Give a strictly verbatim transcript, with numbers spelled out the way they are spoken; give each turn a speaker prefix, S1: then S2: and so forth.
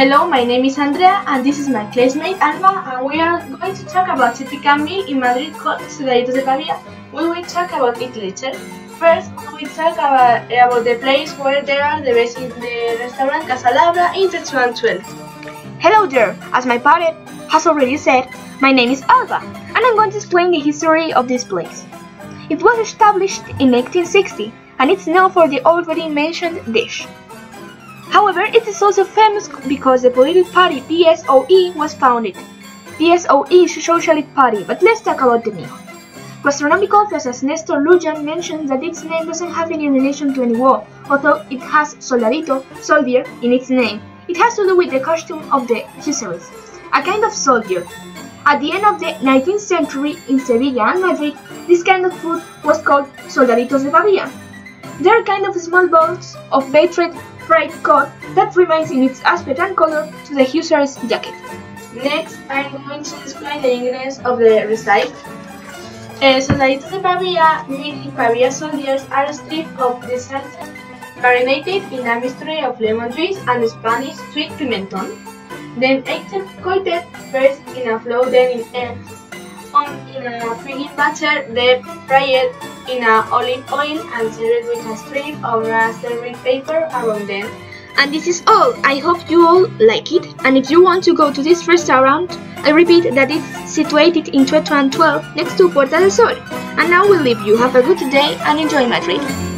S1: Hello, my name is Andrea and this is my classmate Alba, and we are going to talk about typical meal in Madrid called Soldaditos de Pavia. We will talk about it later. First, we will talk about, about the place where they are the best in the restaurant Casa Labra in Tetuán twelve.
S2: Hello there! As my parent has already said, my name is Alba, and I'm going to explain the history of this place. It was established in eighteen sixty, and it's known for the already mentioned dish. However, it is also famous because the political party P S O E was founded. P S O E is a socialist party, but let's talk about the meal. Gastronomic authors as Nestor Lujan mentioned that its name doesn't have any relation to any war, although it has soldadito, soldier, in its name. It has to do with the costume of the hussars, a kind of soldier. At the end of the nineteenth century, in Sevilla and Madrid, this kind of food was called soldaditos de Pavia. They are kind of small balls of baked fried cod that remains in its aspect and color to the hussar's jacket.
S1: Next, I'm going to explain the ingredients of the recipe. Uh, Soldaditos de Pavia, meaning Pavia soldiers, are stripped of the salt, marinated in a mixture of lemon juice and Spanish sweet pimenton. Then egged coated first in a flour, then in eggs, on in a filling batter, then fried in a olive oil and served with a strip of raspberry paper around them.
S2: And this is all. I hope you all like it, and if you want to go to this restaurant, I repeat that it's situated in Tetuán twelve next to Puerta del Sol. And now we'll leave you. Have a good day and enjoy Madrid.